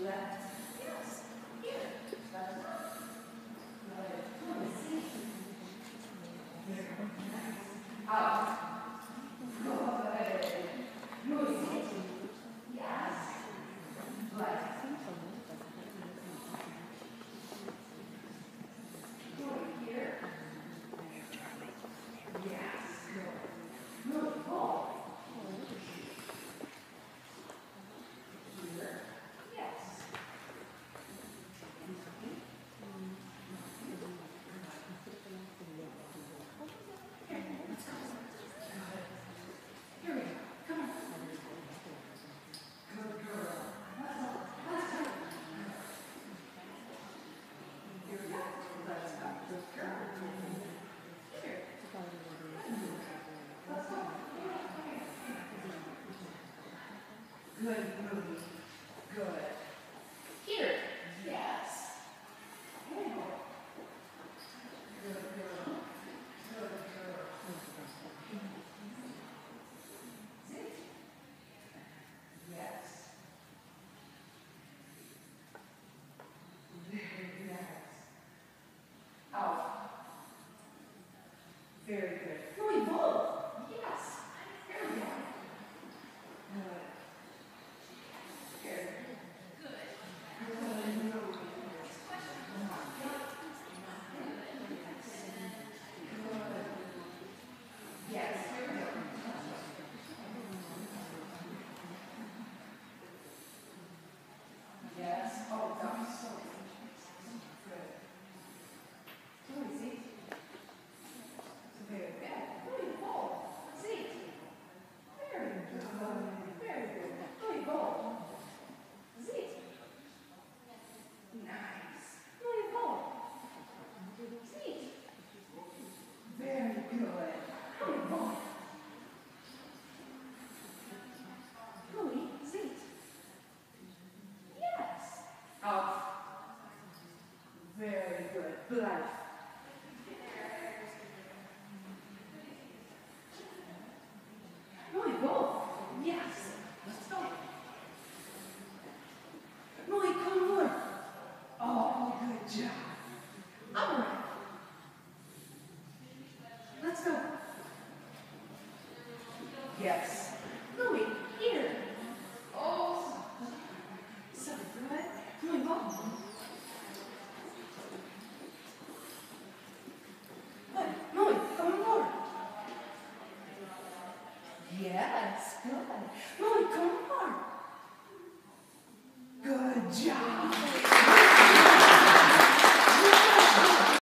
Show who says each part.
Speaker 1: left. Yes. Here. Left. Out. Good. Mooi. Yes. Left. Good. Here. Yes. Good. Good. Ball. Here. Yes. Here we go. Come on. Good girl. Let's go. Here we go. Let's go. Good girl. Here. Let's go. Good movie. Good. Here. Yes. Good girl. Good girl. Good girl. Sit. Yes. Very nice. Out. Very good. Mooi ball. Yes. Here we go. Good. Here. Good. Yes. Here we go. Yes. Oh, that was so good. Good. See? Very good. Good ball. See? Very good. Very good. Good ball. See? Nice. Good ball. See? Very good. Good ball. Good. See? Yes. Out. Very good. Blood. Mooi ball. Yes. Let's go. Mooi, come on. Oh, good job. All right. Let's go. Yes. Mooi, here. Oh, so good. Mooi ball. Good. Mooi, come on board. Yes, good. Mooi, come on. Good job.